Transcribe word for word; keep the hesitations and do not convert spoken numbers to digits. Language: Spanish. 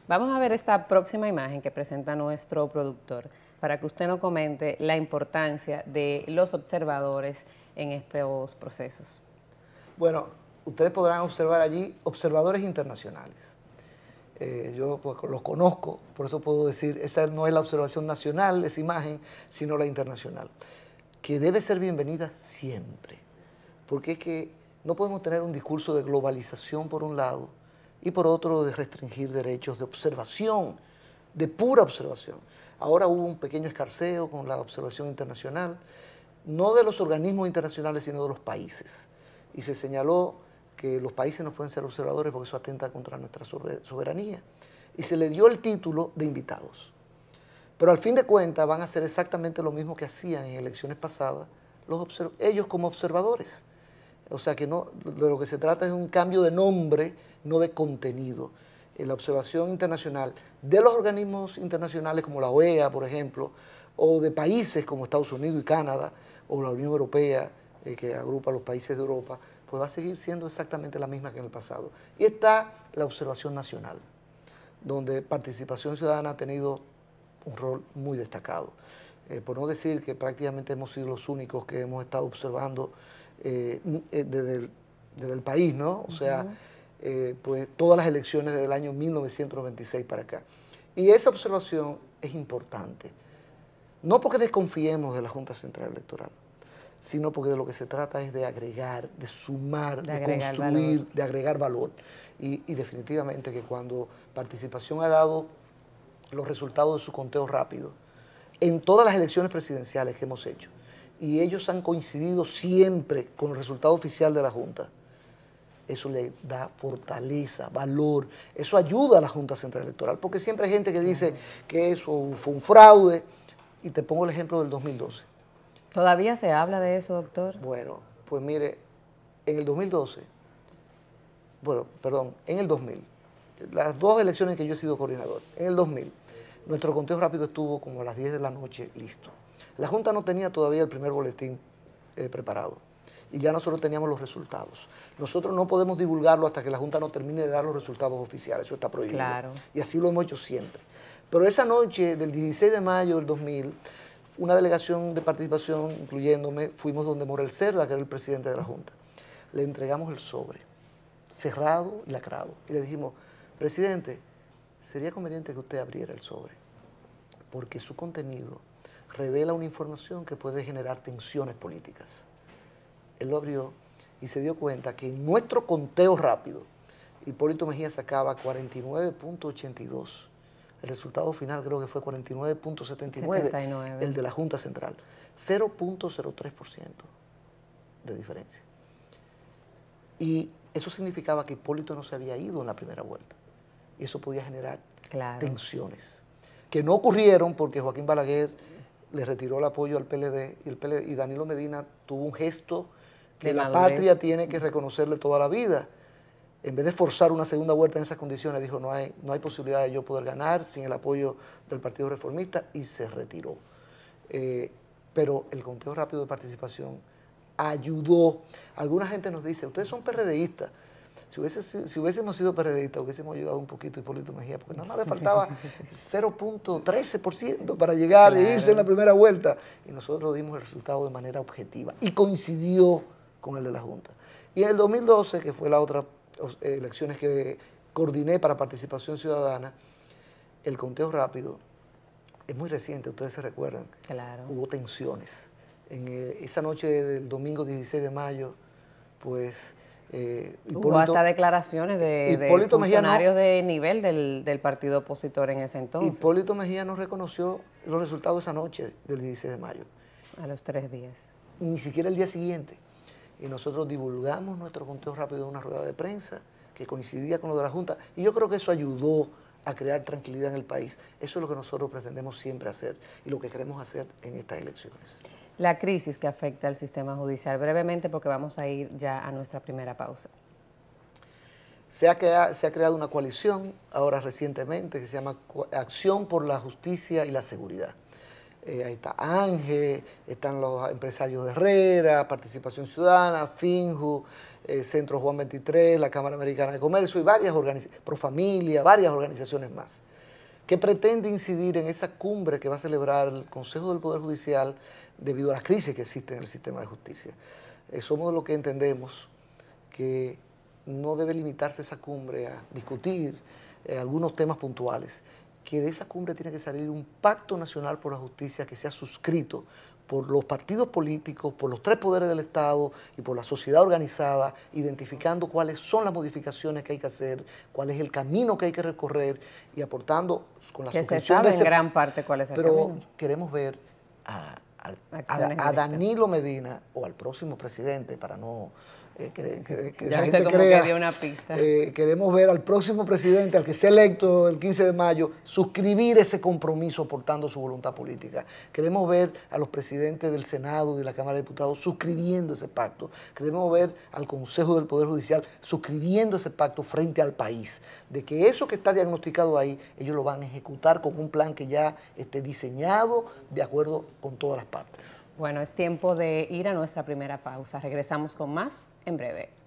Vamos a ver esta próxima imagen que presenta nuestro productor para que usted nos comente la importancia de los observadores en estos procesos. Bueno, ustedes podrán observar allí observadores internacionales. Eh, yo pues, los conozco, por eso puedo decir, esa no es la observación nacional, esa imagen, sino la internacional, que debe ser bienvenida siempre, porque es que no podemos tener un discurso de globalización por un lado y por otro de restringir derechos de observación, de pura observación. Ahora hubo un pequeño escarceo con la observación internacional, no de los organismos internacionales, sino de los países. Y se señaló que los países no pueden ser observadores porque eso atenta contra nuestra soberanía. Y se le dio el título de invitados. Pero al fin de cuentas van a hacer exactamente lo mismo que hacían en elecciones pasadas los ellos como observadores. O sea que no, de lo que se trata es un cambio de nombre, no de contenido. En la observación internacional de los organismos internacionales como la O E A, por ejemplo, o de países como Estados Unidos y Canadá, o la Unión Europea, eh, que agrupa a los países de Europa, pues va a seguir siendo exactamente la misma que en el pasado. Y está la observación nacional, donde participación ciudadana ha tenido un rol muy destacado. Eh, por no decir que prácticamente hemos sido los únicos que hemos estado observando eh, desde, el, desde el país, ¿no? O sea, uh-huh. eh, pues todas las elecciones desde el año mil novecientos noventa y seis para acá. Y esa observación es importante, no porque desconfiemos de la Junta Central Electoral, sino porque de lo que se trata es de agregar, de sumar, de, de construir, valor. de agregar valor. Y, y definitivamente que cuando participación ha dado los resultados de su conteo rápido, en todas las elecciones presidenciales que hemos hecho, y ellos han coincidido siempre con el resultado oficial de la Junta, eso le da fortaleza, valor, eso ayuda a la Junta Central Electoral, porque siempre hay gente que dice que eso fue un fraude, y te pongo el ejemplo del dos mil doce. ¿Todavía se habla de eso, doctor? Bueno, pues mire, en el dos mil doce, bueno, perdón, en el dos mil, las dos elecciones que yo he sido coordinador, en el dos mil, nuestro conteo rápido estuvo como a las diez de la noche listo. La Junta no tenía todavía el primer boletín eh, preparado y ya nosotros teníamos los resultados. Nosotros no podemos divulgarlo hasta que la Junta no termine de dar los resultados oficiales, eso está prohibido. Claro. Y así lo hemos hecho siempre. Pero esa noche del dieciséis de mayo del dos mil, una delegación de participación, incluyéndome, fuimos donde Morel Cerda, que era el presidente de la Junta. Le entregamos el sobre, cerrado y lacrado. Y le dijimos, presidente, sería conveniente que usted abriera el sobre, porque su contenido revela una información que puede generar tensiones políticas. Él lo abrió y se dio cuenta que en nuestro conteo rápido, Hipólito Mejía sacaba cuarenta y nueve punto ochenta y dos. El resultado final creo que fue cuarenta y nueve punto setenta y nueve, el de la Junta Central. cero punto cero tres por ciento de diferencia. Y eso significaba que Hipólito no se había ido en la primera vuelta. Y eso podía generar claro. tensiones, que no ocurrieron porque Joaquín Balaguer le retiró el apoyo al P L D y, el P L D, y Danilo Medina tuvo un gesto que de la madurez. Patria tiene que reconocerle toda la vida. En vez de forzar una segunda vuelta en esas condiciones, dijo no hay, no hay posibilidad de yo poder ganar sin el apoyo del Partido Reformista y se retiró. Eh, pero el conteo rápido de participación ayudó. Alguna gente nos dice, ustedes son PRDistas. Si, hubiese, si hubiésemos sido PRDistas, hubiésemos llegado un poquito a Hipólito Mejía, porque nada más le faltaba cero punto trece por ciento para llegar claro. e irse en la primera vuelta. Y nosotros dimos el resultado de manera objetiva y coincidió con el de la Junta. Y en el dos mil doce, que fue la otra elecciones que coordiné para participación ciudadana, el conteo rápido es muy reciente, ustedes se recuerdan. Claro. Hubo tensiones. En eh, esa noche del domingo dieciséis de mayo, pues... Eh, Hipólito, Hubo hasta declaraciones de, de funcionarios no, de nivel del, del partido opositor en ese entonces. Hipólito Mejía no reconoció los resultados esa noche del dieciséis de mayo. A los tres días. Ni siquiera el día siguiente. Y nosotros divulgamos nuestro conteo rápido en una rueda de prensa que coincidía con lo de la Junta. Y yo creo que eso ayudó a crear tranquilidad en el país. Eso es lo que nosotros pretendemos siempre hacer y lo que queremos hacer en estas elecciones. La crisis que afecta al sistema judicial, brevemente porque vamos a ir ya a nuestra primera pausa. Se ha, creado, se ha creado una coalición ahora recientemente que se llama Acción por la Justicia y la Seguridad. Eh, ahí está Ángel, están los empresarios de Herrera, Participación Ciudadana, Finju, eh, Centro Juan veintitrés, la Cámara Americana de Comercio y varias organizaciones, Profamilia, varias organizaciones más, que pretende incidir en esa cumbre que va a celebrar el Consejo del Poder Judicial debido a las crisis que existen en el sistema de justicia. Eh, somos de lo que entendemos que no debe limitarse esa cumbre a discutir eh, algunos temas puntuales, que de esa cumbre tiene que salir un pacto nacional por la justicia que sea suscrito por los partidos políticos, por los tres poderes del Estado y por la sociedad organizada, identificando cuáles son las modificaciones que hay que hacer, cuál es el camino que hay que recorrer y aportando con la que se suscripción sabe de ese, en gran parte cuál es el pero camino. queremos ver a, a, a, a Danilo Medina o al próximo presidente, para no eh, que, que, que ya la gente gente como crea, que dio una pista. Eh, queremos ver al próximo presidente, al que sea electo el quince de mayo, suscribir ese compromiso aportando su voluntad política. Queremos ver a los presidentes del Senado y de la Cámara de Diputados suscribiendo ese pacto. Queremos ver al Consejo del Poder Judicial suscribiendo ese pacto frente al país, de que eso que está diagnosticado ahí, ellos lo van a ejecutar con un plan que ya esté diseñado de acuerdo con todas las partes. Bueno, es tiempo de ir a nuestra primera pausa. Regresamos con más en breve.